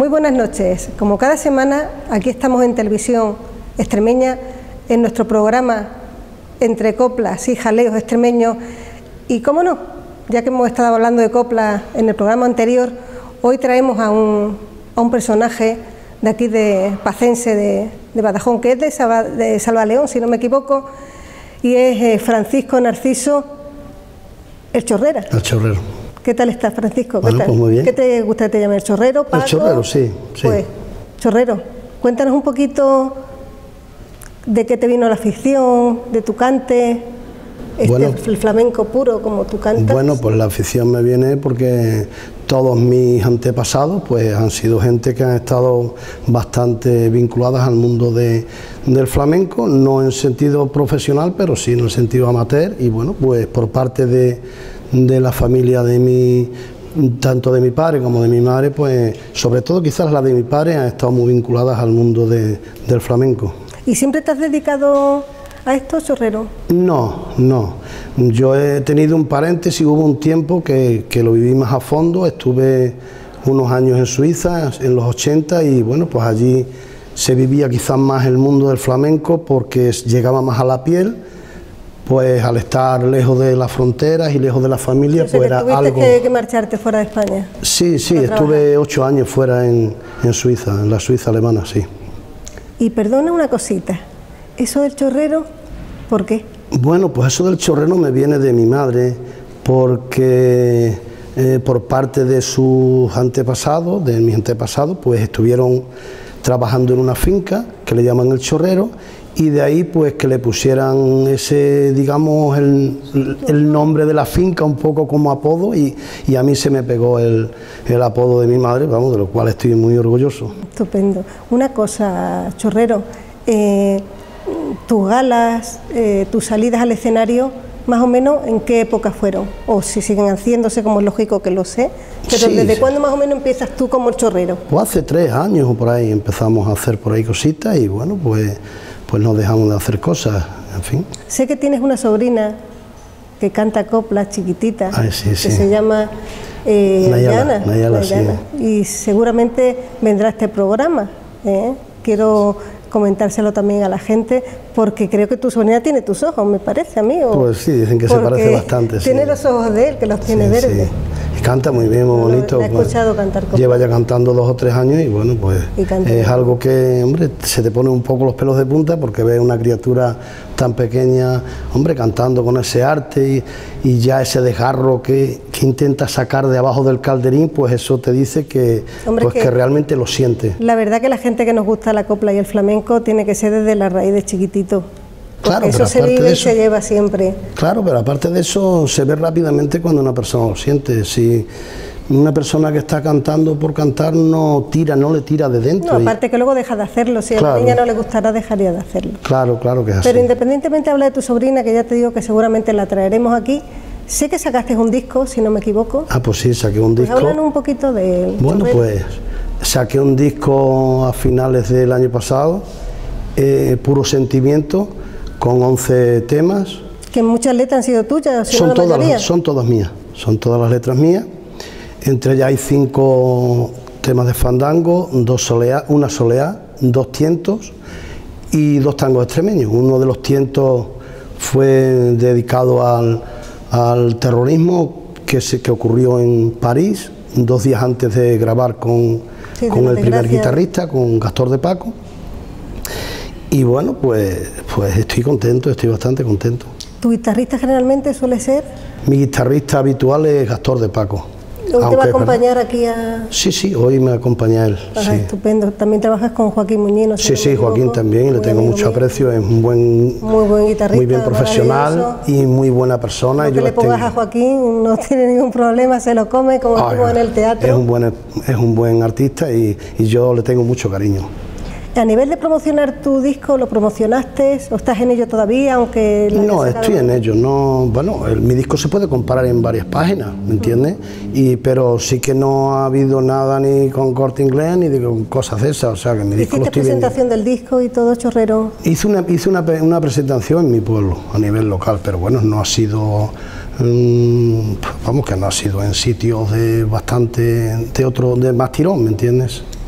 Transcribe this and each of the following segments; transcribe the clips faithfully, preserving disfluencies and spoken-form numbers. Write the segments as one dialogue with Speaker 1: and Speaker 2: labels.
Speaker 1: Muy buenas noches. Como cada semana, aquí estamos en Televisión Extremeña, en nuestro programa Entre Coplas y Jaleos Extremeños. Y cómo no, ya que hemos estado hablando de coplas en el programa anterior, hoy traemos a un, a un personaje de aquí de Pacense, de, de Badajoz, que es de, Salva, de Salvaleón, si no me equivoco, y es eh, Francisco Narciso El Chorrera.
Speaker 2: El Chorrero.
Speaker 1: ¿Qué tal estás, Francisco?
Speaker 2: Bueno,
Speaker 1: ¿Qué tal?
Speaker 2: Pues muy bien.
Speaker 1: ¿Qué te gusta que te llame? ¿El Chorrero, Paco?
Speaker 2: El Chorrero, sí, sí.
Speaker 1: Pues, Chorrero, cuéntanos un poquito de qué te vino la afición, de tu cante, este,
Speaker 2: bueno,
Speaker 1: el flamenco puro como tú cantas.
Speaker 2: Bueno, pues la afición me viene porque todos mis antepasados pues han sido gente que han estado bastante vinculadas al mundo de, del flamenco, no en sentido profesional, pero sí en el sentido amateur, y bueno, pues por parte de, de la familia de mi, tanto de mi padre como de mi madre, pues sobre todo quizás la de mi padre han estado muy vinculadas al mundo de, del flamenco.
Speaker 1: ¿Y siempre te has dedicado a esto, Chorrero?
Speaker 2: No, no. Yo he tenido un paréntesis, hubo un tiempo que, que lo viví más a fondo, estuve unos años en Suiza, en los ochenta, y bueno, pues allí se vivía quizás más el mundo del flamenco porque llegaba más a la piel, pues al estar lejos de las fronteras y lejos de la familia,
Speaker 1: O sea,
Speaker 2: pues
Speaker 1: que
Speaker 2: era
Speaker 1: tuviste
Speaker 2: algo...
Speaker 1: que, que marcharte fuera de España.
Speaker 2: Sí, sí, estuve ocho años fuera en, en Suiza, en la Suiza alemana, sí.
Speaker 1: Y perdona una cosita, ¿eso del chorrero, por qué?
Speaker 2: Bueno, pues eso del chorrero me viene de mi madre, porque eh, por parte de sus antepasados, de mis antepasados, pues estuvieron trabajando en una finca que le llaman el chorrero, y de ahí pues que le pusieran ese, digamos, el, el nombre de la finca un poco como apodo, y, y a mí se me pegó el, el apodo de mi madre, vamos, de lo cual estoy muy orgulloso.
Speaker 1: Estupendo. Una cosa, Chorrero, eh, tus galas, eh, tus salidas al escenario, más o menos, ¿en qué época fueron? O si siguen haciéndose, como es lógico que lo sé, pero
Speaker 2: sí,
Speaker 1: ¿desde
Speaker 2: sí.
Speaker 1: cuándo más o menos empiezas tú como el Chorrero?
Speaker 2: Pues hace tres años o por ahí empezamos a hacer por ahí cositas, y bueno, pues, pues no dejamos de hacer cosas, en fin.
Speaker 1: Sé que tienes una sobrina que canta coplas chiquitita,
Speaker 2: Ay, sí,
Speaker 1: que
Speaker 2: sí.
Speaker 1: se llama eh,
Speaker 2: Nayala,
Speaker 1: Nayala,
Speaker 2: Nayala,
Speaker 1: Nayala.
Speaker 2: sí.
Speaker 1: Y seguramente vendrá a este programa, ¿eh? Quiero comentárselo también a la gente, porque creo que tu sobrina tiene tus ojos, me parece a mí. ¿O?
Speaker 2: Pues sí, dicen que se parece bastante.
Speaker 1: Tiene
Speaker 2: sí.
Speaker 1: los ojos de él, que los tiene
Speaker 2: Sí,
Speaker 1: verdes.
Speaker 2: sí. Y canta muy bien, muy bonito.
Speaker 1: La he escuchado
Speaker 2: pues,
Speaker 1: cantar coplas.
Speaker 2: lleva ya cantando dos o tres años, y bueno, pues
Speaker 1: Y canta
Speaker 2: es
Speaker 1: bien.
Speaker 2: algo que, hombre, se te pone un poco los pelos de punta porque ves una criatura tan pequeña, hombre, cantando con ese arte y, y ya ese desgarro que, que intenta sacar de abajo del calderín, pues eso te dice que,
Speaker 1: Hombre,
Speaker 2: pues
Speaker 1: que-
Speaker 2: que realmente lo siente.
Speaker 1: La verdad que la gente que nos gusta la copla y el flamenco tiene que ser desde la raíz de chiquitito. Porque
Speaker 2: Claro,
Speaker 1: eso
Speaker 2: pero
Speaker 1: se
Speaker 2: aparte
Speaker 1: vive
Speaker 2: de
Speaker 1: y
Speaker 2: eso-
Speaker 1: se lleva siempre.
Speaker 2: Claro, pero aparte de eso se ve rápidamente cuando una persona lo siente. Si una persona que está cantando por cantar no tira, no le tira de dentro.
Speaker 1: No,
Speaker 2: y-
Speaker 1: aparte que luego deja de hacerlo. Si a
Speaker 2: Claro.
Speaker 1: la niña no le gustará, dejaría de hacerlo.
Speaker 2: Claro, claro que es así.
Speaker 1: Pero independientemente habla de tu sobrina, que ya te digo que seguramente la traeremos aquí. Sé que sacaste un disco, si no me equivoco.
Speaker 2: Ah, pues sí, saqué un
Speaker 1: Pues
Speaker 2: disco.
Speaker 1: háblanos un poquito de él.
Speaker 2: Bueno, pues saqué un disco a finales del año pasado, eh, Puro Sentimiento, con once temas.
Speaker 1: Que muchas letras han sido tuyas, si no
Speaker 2: Son
Speaker 1: la
Speaker 2: todas,
Speaker 1: mayoría.
Speaker 2: las- son todas mías, son todas las letras mías. Entre ellas hay cinco temas de fandango, dos soleá, una soleá, dos tientos y dos tangos extremeños. Uno de los tientos fue dedicado al, al terrorismo que, se, que ocurrió en París, dos días antes de grabar con,
Speaker 1: Sí, de
Speaker 2: con
Speaker 1: la
Speaker 2: el primer
Speaker 1: desgracia.
Speaker 2: guitarrista, con Gastón de Paco. Y bueno, pues, pues estoy contento, estoy bastante contento.
Speaker 1: ¿Tu guitarrista generalmente suele ser?
Speaker 2: Mi guitarrista habitual es Gastón de Paco.
Speaker 1: ¿Hoy te va a
Speaker 2: Aunque es
Speaker 1: acompañar aquí a...?
Speaker 2: Sí, sí, hoy me acompaña él.
Speaker 1: Ajá,
Speaker 2: Sí,
Speaker 1: estupendo. También trabajas con Joaquín Muñino.
Speaker 2: sí, sí, Joaquín también, le tengo mucho aprecio, es un buen,
Speaker 1: Muy buen guitarrista.
Speaker 2: muy bien profesional y muy buena persona.
Speaker 1: Lo
Speaker 2: y
Speaker 1: que
Speaker 2: yo
Speaker 1: le
Speaker 2: les tengo-
Speaker 1: pongas a Joaquín no tiene ningún problema, se lo come como
Speaker 2: Ay,
Speaker 1: estuvo en el teatro.
Speaker 2: Es un buen, es un buen artista y, y yo le tengo mucho cariño.
Speaker 1: A nivel de promocionar tu disco, ¿lo promocionaste o estás en ello todavía? Aunque la
Speaker 2: No,
Speaker 1: hayas sacado-
Speaker 2: estoy en ello. No, bueno, el- mi disco se puede comparar en varias páginas, ¿me entiendes? Y pero sí que no ha habido nada ni con Corte Inglés ni de con cosas de esas. O sea que mi disco lo
Speaker 1: ¿Hiciste
Speaker 2: estoy vendiendo.
Speaker 1: presentación del disco y todo, Chorrero?
Speaker 2: Hice una, hice una, pe- una presentación en mi pueblo, a nivel local, pero bueno, no ha sido, mm, vamos, que no ha sido en sitios de bastante, de otro, de más tirón, ¿me entiendes?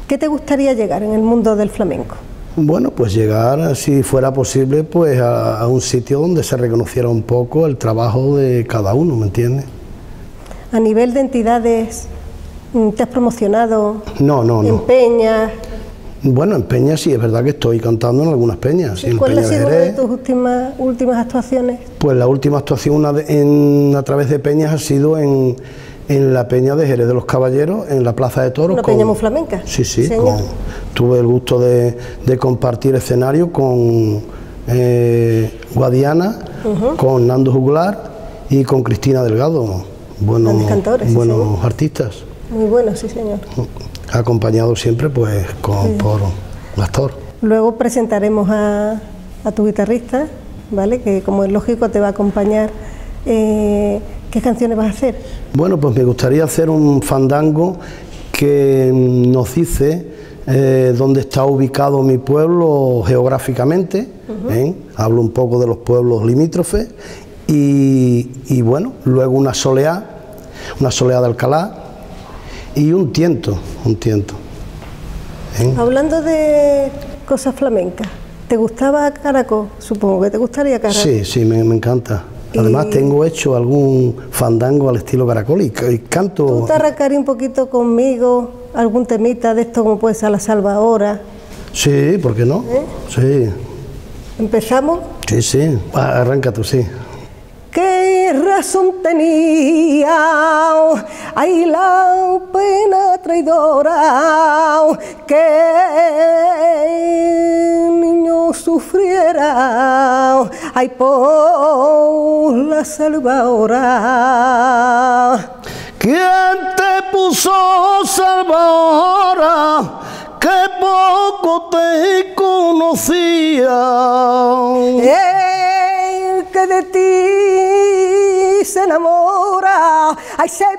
Speaker 1: ¿Qué te gustaría llegar en el mundo del flamenco?
Speaker 2: Bueno, pues llegar, si fuera posible, pues a, a un sitio donde se reconociera un poco el trabajo de cada uno, ¿me entiendes?
Speaker 1: A nivel de entidades, ¿te has promocionado?
Speaker 2: No, no, no.
Speaker 1: ¿En peñas?
Speaker 2: Bueno, en peñas sí, es verdad que estoy cantando en algunas peñas.
Speaker 1: ¿Y cuál ha sido una de tus últimas, últimas actuaciones?
Speaker 2: Pues la última actuación una de, en, a través de peñas ha sido en, en la peña de Jerez de los Caballeros, en la Plaza de Toros.
Speaker 1: ¿Una
Speaker 2: con,
Speaker 1: peña muy flamenca?
Speaker 2: Sí, sí, con, tuve el gusto de, de compartir escenario con eh, Guadiana, uh-huh. con Nando Juglar y con Cristina Delgado, buenos, cantores, buenos sí, artistas.
Speaker 1: Muy buenos, sí señor.
Speaker 2: Acompañado siempre pues con, sí. por Gastón.
Speaker 1: Luego presentaremos a, a tu guitarrista, ¿vale? Que como es lógico te va a acompañar. Eh, ¿Qué canciones vas a hacer? Bueno, pues me gustaría hacer un fandango que nos dice eh, dónde está ubicado mi pueblo geográficamente, uh-huh. ¿eh? Hablo un poco de los pueblos limítrofes y, y bueno, luego una soleá, una soleá de Alcalá y un tiento, un tiento. ¿eh? Hablando de cosas flamencas, ¿te gustaba Caracol? Supongo que te gustaría Caracol. Sí, sí, me, me encanta. Además y... tengo hecho algún fandango al estilo Caracol y, y canto... ¿Tú te arrancarías un poquito conmigo algún temita de esto como puede ser La Salva Ahora? Sí, ¿por qué no? ¿Eh? Sí. ¿Empezamos? Sí, sí, arranca tú, sí. ¿Qué razón tenía ay la pena traidora que el niño sufriera ay por la salvadora? ¿Quién te puso salvadora que poco te conocía? El que de ti se enamora, ay se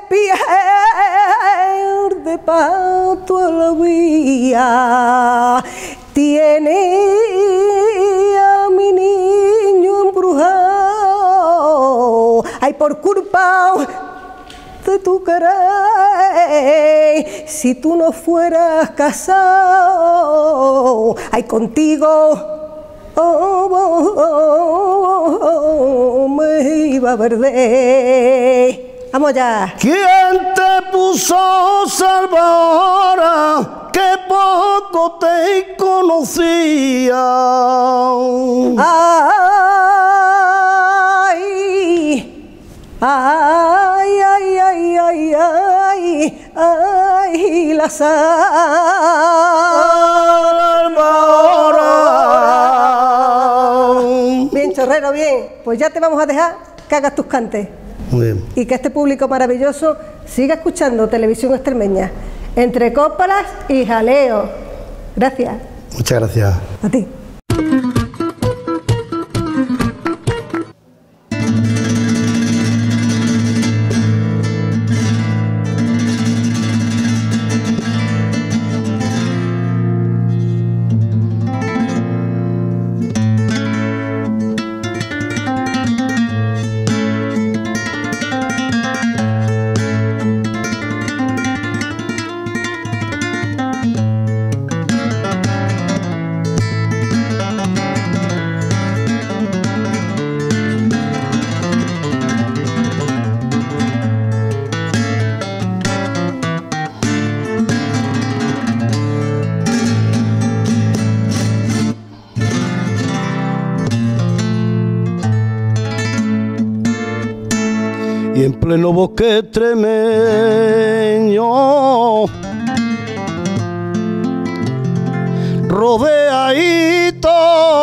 Speaker 1: pierde pa' toda la vida. Tiene a mi niño embrujado, ay por culpa de tu querer, si tú no fueras casado, ay contigo oh, oh, oh, oh, me iba a perder. Vamos ya. ¿Quién te puso salvadora que poco te conocía? Ay, ay, ay, ay, ay, ay, ay, la salvadora. Bien, chorrero, bien. Pues ya te vamos a dejar que hagas tus cantes. Muy bien. Y que este público maravilloso siga escuchando Televisión Extremeña, entre coplas y jaleo. Gracias. Muchas gracias. A ti. Y en pleno bosque extremeño, rodeadito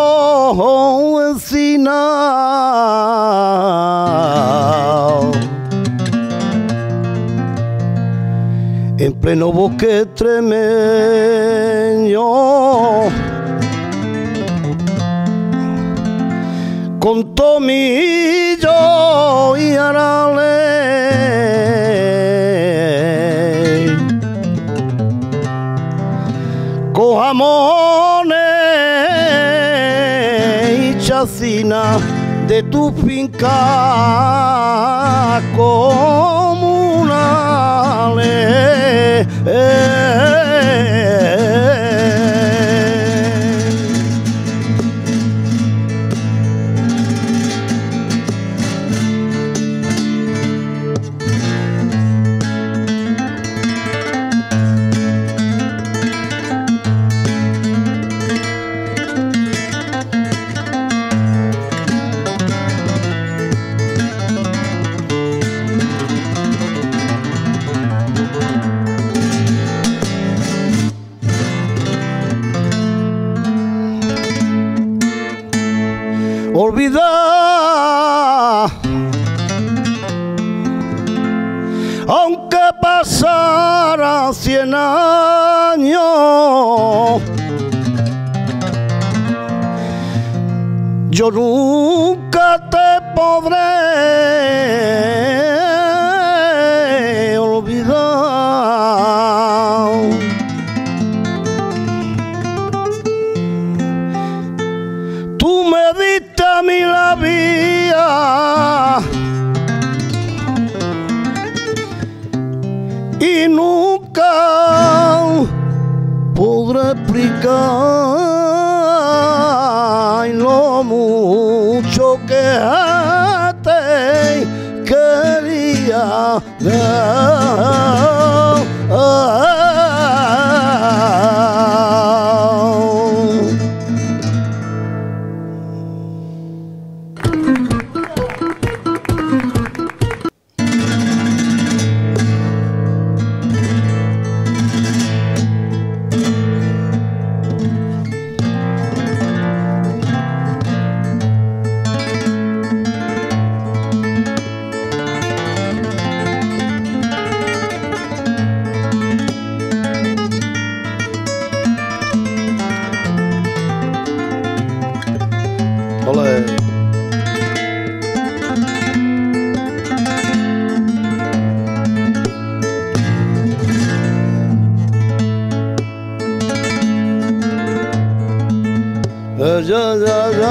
Speaker 1: encina, en pleno bosque extremeño, con tomillo y arale, con jamones y chacina de tu finca comunales. Eh,
Speaker 2: aunque pasaran cien años, yo nunca te podré olvidar. Tú me diste a mí la vida y nunca podré explicar lo mucho que te quería dar. Olé. Ya, ya, ya.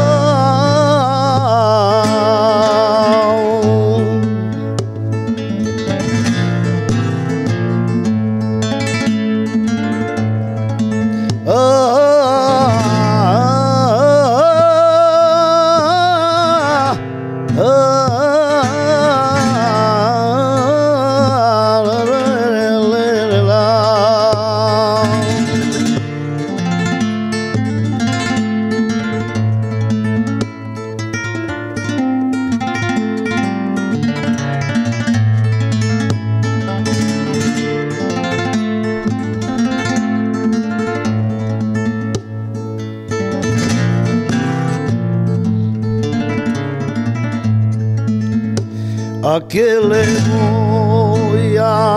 Speaker 2: ¿A quién le voy a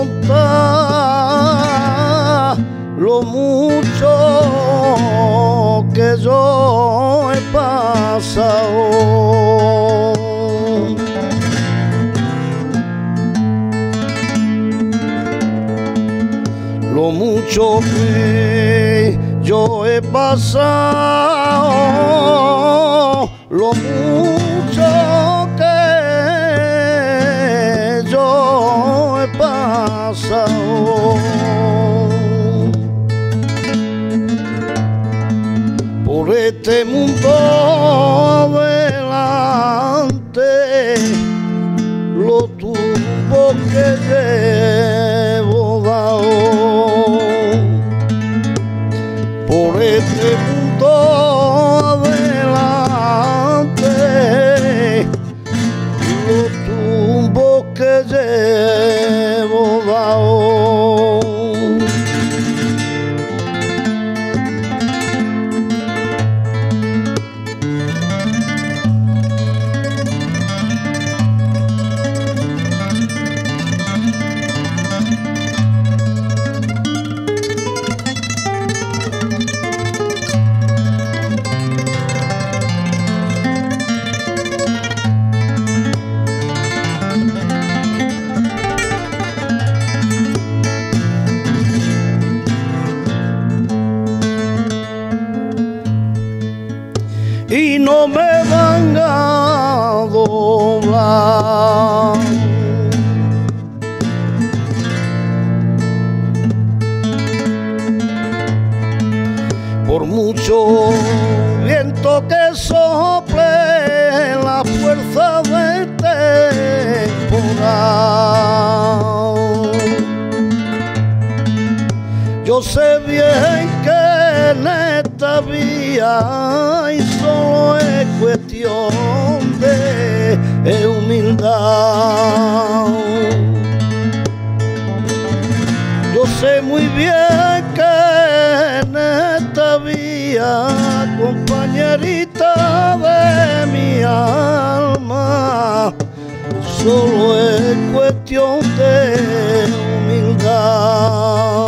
Speaker 2: contar lo mucho que yo he pasado? Lo mucho que yo he pasado, lo mucho que yo he pasado por este mundo adelante, lo tuvo que llevo dado. Por este mundo adelante, lo tuvo que llevo dado. Y no me van a doblar. Por mucho viento que sople la fuerza del temporal, yo sé bien que en esta vía y solo es cuestión de humildad. Yo sé muy bien que en esta vía, compañerita de mi alma, solo es cuestión de humildad.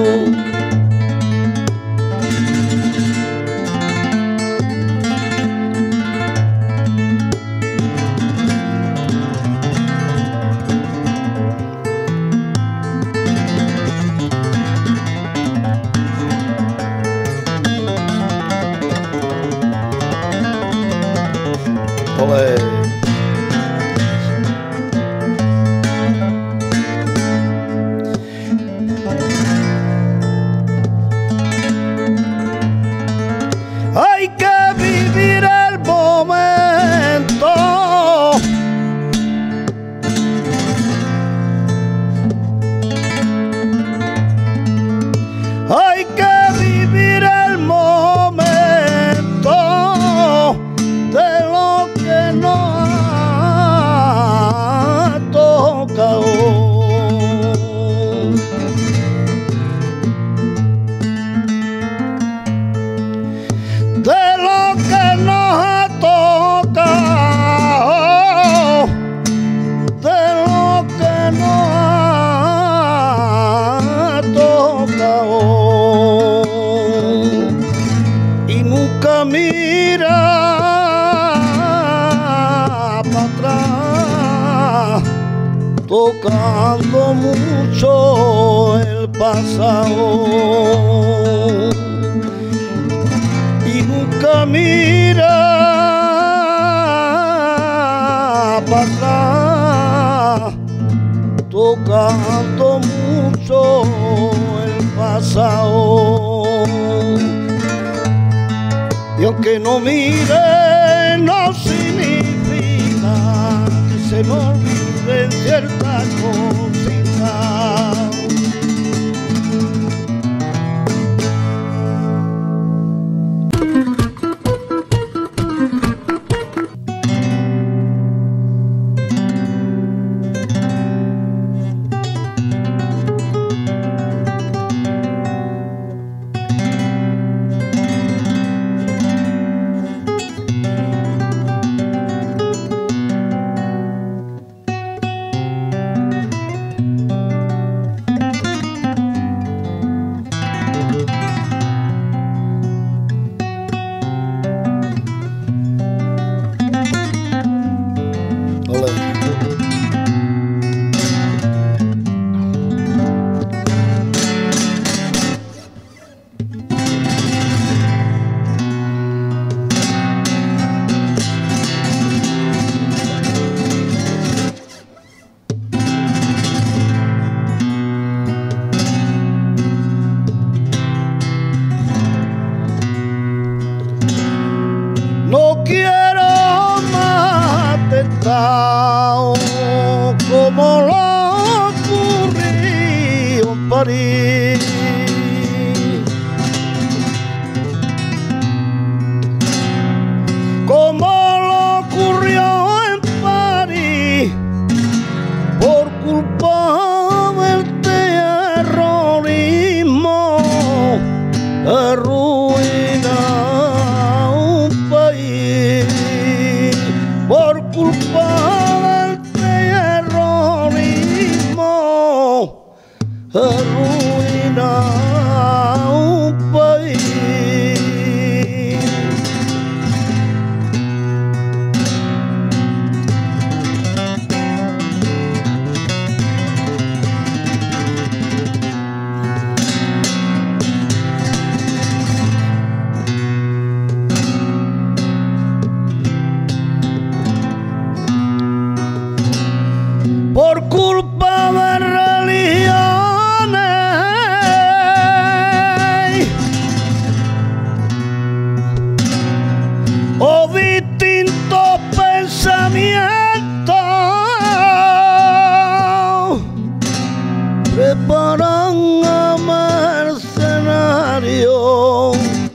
Speaker 2: Hay que vivir el momento, hay que vivir el momento de lo que nos ha tocado. De lo que nos ha tocado, de lo que nos ha tocado, y nunca mira para atrás, tocando mucho el pasado. Y nunca mira para atrás, tocando mucho el pasado. Y aunque no mire, no significa que se nos olviden ciertas cositas. No quiero más atentado como lo ocurrió en París. Como lo ocurrió en París, por culpa del terrorismo, arruina un país. Por culpa del terrorismo, arruina un país. Por culpa de religiones o distintos pensamientos, preparan a mercenarios,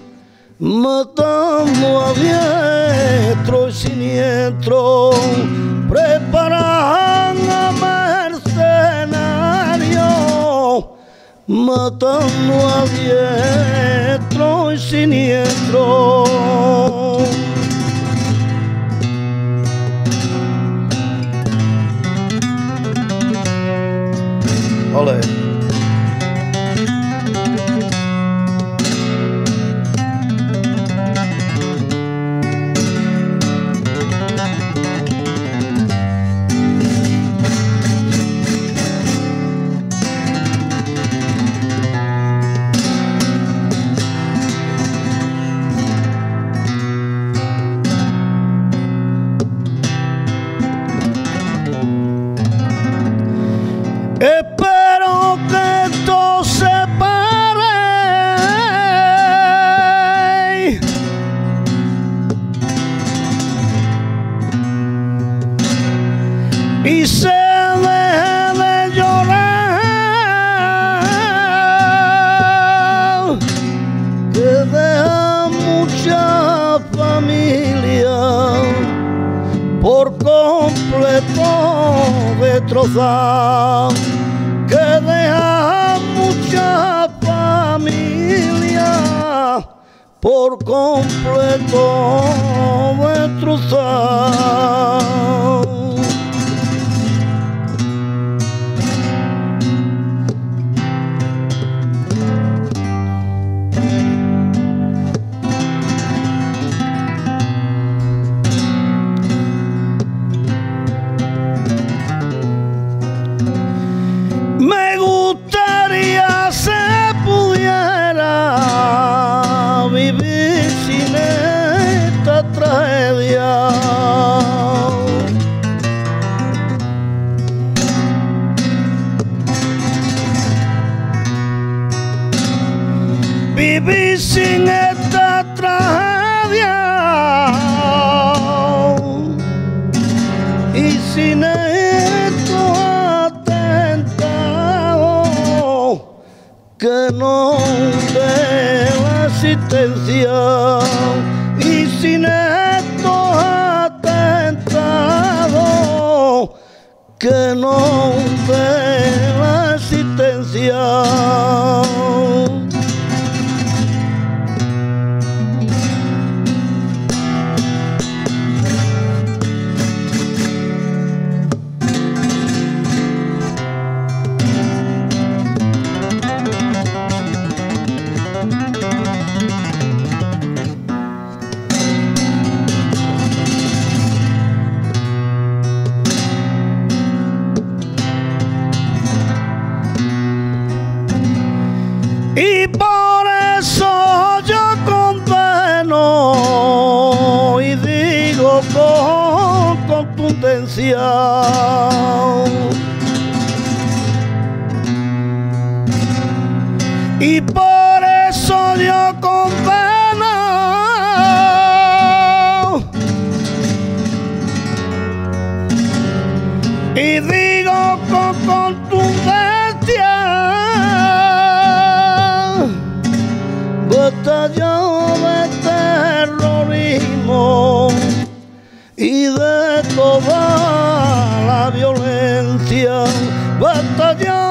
Speaker 2: matando a diestro y siniestro. Preparan a mercenarios, matando a diestro y siniestro. Ole.
Speaker 3: Espero que esto se pare y se deje de llorar, que deja mucha familia por completo destrozada, que deja mucha familia por completo destrozada. Me gustaría se pudiera vivir sin esta tragedia, vivir sin esta tragedia y sin estos atentados que no de la existencia, y sin estos atentados que no de la existencia. Y por eso yo condeno y digo con contundencia, y por eso yo condeno y digo con contundencia, batalla de terrorismo y de toda la violencia, batalla